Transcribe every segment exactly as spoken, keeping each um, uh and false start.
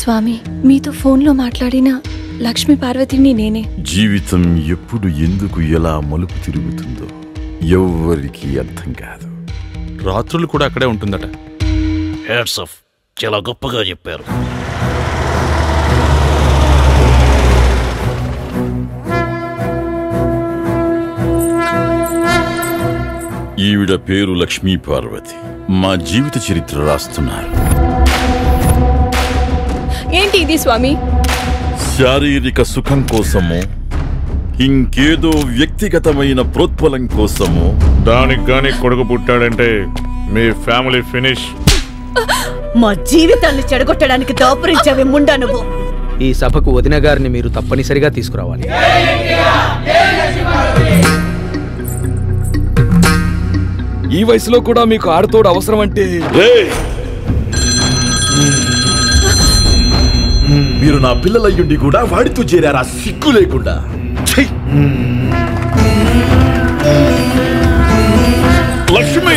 స్వామి, మీతో ఫోన్లో మాట్లాడిన లక్ష్మీ పార్వతిని నేనే. జీవితం ఎప్పుడు ఎందుకు ఎలా మలుపు తిరుగుతుందో ఎవ్వరికి అర్థం కాదు. రాత్రులు కూడా అక్కడే ఉంటుందట. హ్యాట్స్ ఆఫ్, చాలా గొప్పగా చెప్పారు. ఈవిడ పేరు లక్ష్మీ పార్వతి. మా జీవిత చరిత్ర రాస్తున్నారు. ఏంటి ఇది స్వామి? శారీరక సుఖం కోసము, ఇంకేదో వ్యక్తిగతమైన ప్రోత్బలం కోసము. దానికి గాని కొడుకు పుట్టాడంటే మీ ఫ్యామిలీ ఫినిష్. మా జీవితాన్ని చెడగొట్టడానికి దాపురించావే ముండా నువ్వు. ఈ సభకు వదిన గారిని మీరు తప్పనిసరిగా తీసుకురావాలి. ఈ వయసులో కూడా మీకు ఆడతోడు అవసరం అంటే? మీరు నా పిల్లలయ్యుండి కూడా వాడితో చేరారా సిగ్గు లేకుండా? లక్ష్మి,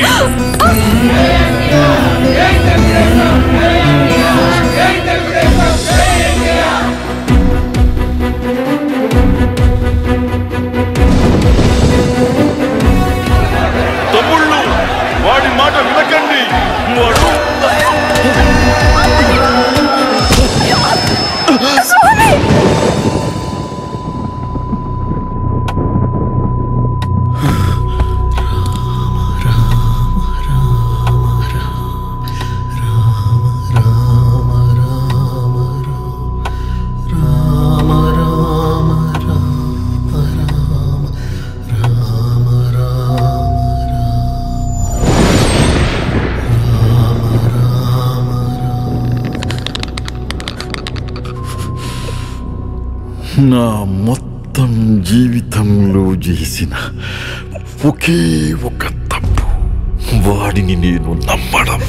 తమ్ముళ్ళు వాడి మాట వినకండి. వాడు నా మొత్తం జీవితంలో చేసిన ఒకే ఒక తప్పు, వాడిని నేను నమ్మడం.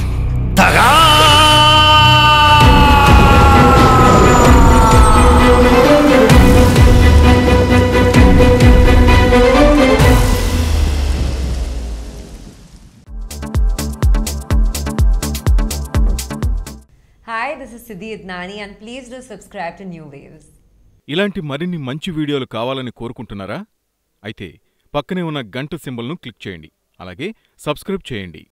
Hi, this is Siddhi Idnani and please do subscribe to New Waves. ఇలాంటి మరిన్ని మంచి వీడియోలు కావాలని కోరుకుంటున్నారా? అయితే పక్కనే ఉన్న గంట సింబల్ను క్లిక్ చేయండి. అలాగే సబ్స్క్రైబ్ చేయండి.